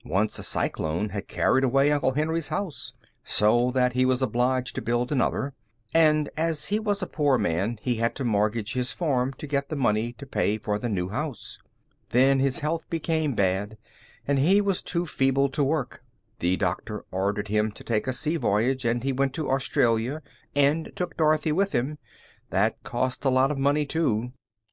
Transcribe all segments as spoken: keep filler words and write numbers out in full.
Once a cyclone had carried away Uncle Henry's house, so that he was obliged to build another, and as he was a poor man he had to mortgage his farm to get the money to pay for the new house. Then his health became bad, and he was too feeble to work. The doctor ordered him to take a sea voyage, and he went to Australia and took Dorothy with him. That cost a lot of money, too.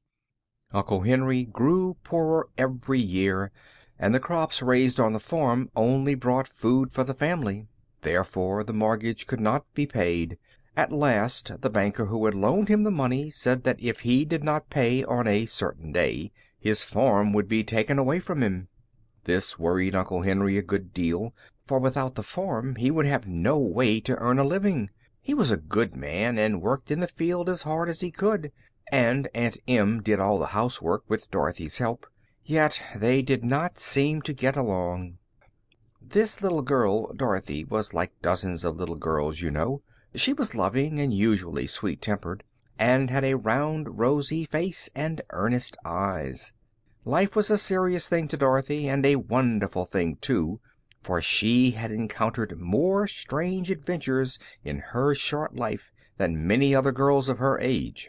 Uncle Henry grew poorer every year, and the crops raised on the farm only brought food for the family. Therefore the mortgage could not be paid. At last the banker who had loaned him the money said that if he did not pay on a certain day, his farm would be taken away from him. This worried Uncle Henry a good deal, for without the farm he would have no way to earn a living. He was a good man, and worked in the field as hard as he could, and Aunt Em did all the housework with Dorothy's help. Yet they did not seem to get along. This little girl, Dorothy, was like dozens of little girls you know. She was loving and usually sweet-tempered, and had a round, rosy face and earnest eyes. Life was a serious thing to Dorothy, and a wonderful thing, too, for she had encountered more strange adventures in her short life than many other girls of her age.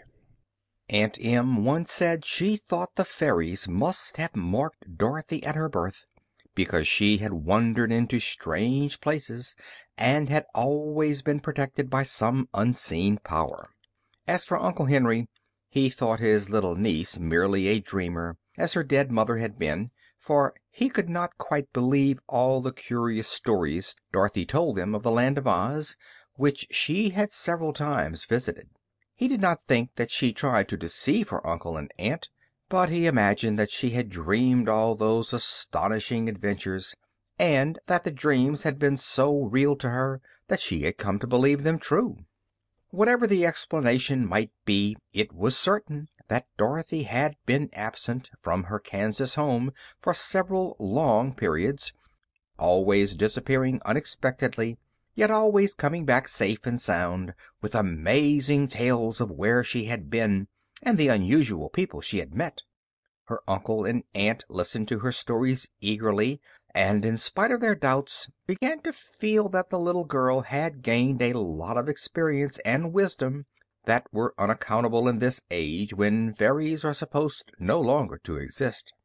Aunt Em once said she thought the fairies must have marked Dorothy at her birth, because she had wandered into strange places and had always been protected by some unseen power. As for Uncle Henry, he thought his little niece merely a dreamer, as her dead mother had been, for he could not quite believe all the curious stories Dorothy told them of the Land of Oz, which she had several times visited. He did not think that she tried to deceive her uncle and aunt, but he imagined that she had dreamed all those astonishing adventures, and that the dreams had been so real to her that she had come to believe them true. Whatever the explanation might be, it was certain that Dorothy had been absent from her Kansas home for several long periods, always disappearing unexpectedly, yet always coming back safe and sound, with amazing tales of where she had been and the unusual people she had met. Her uncle and aunt listened to her stories eagerly, and in spite of their doubts began to feel that the little girl had gained a lot of experience and wisdom that were unaccountable in this age when fairies are supposed no longer to exist.